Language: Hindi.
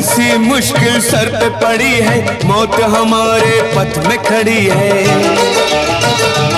सी मुश्किल सर पे पड़ी है, मौत हमारे पथ में खड़ी है।